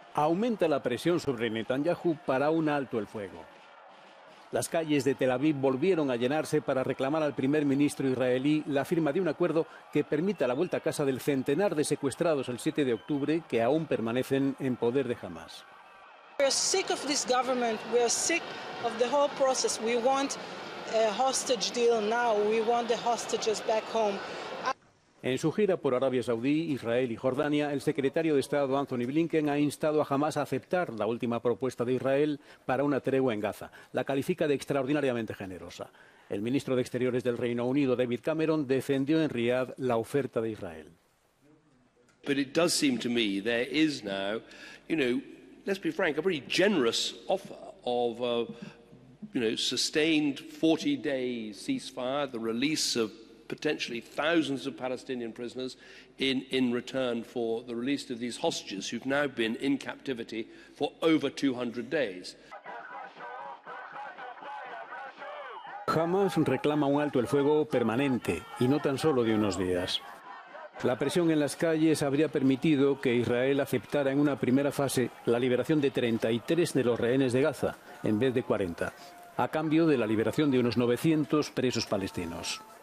Aumenta la presión sobre Netanyahu para un alto el fuego. Las calles de Tel Aviv volvieron a llenarse para reclamar al primer ministro israelí la firma de un acuerdo que permita la vuelta a casa del centenar de secuestrados el 7 de octubre que aún permanecen en poder de Hamás. We are sick of this government. We are sick of the whole process. We want a hostage deal now. We want the hostages back home. En su gira por Arabia Saudí, Israel y Jordania, el secretario de Estado Anthony Blinken ha instado a Hamás a aceptar la última propuesta de Israel para una tregua en Gaza. La califica de extraordinariamente generosa. El ministro de Exteriores del Reino Unido, David Cameron, defendió en Riad la oferta de Israel. But it does seem to me there is now, let's be frank, a very generous offer of, sustained 40-day ceasefire, the release of potentially thousands of Palestinian prisoners in return for the release of these hostages who've now been in captivity for over 200 days. Hamás reclama un alto el fuego permanente y no tan solo de unos días. La presión en las calles habría permitido que Israel aceptara en una primera fase la liberación de 33 de los rehenes de Gaza, en vez de 40, a cambio de la liberación de unos 900 presos palestinos.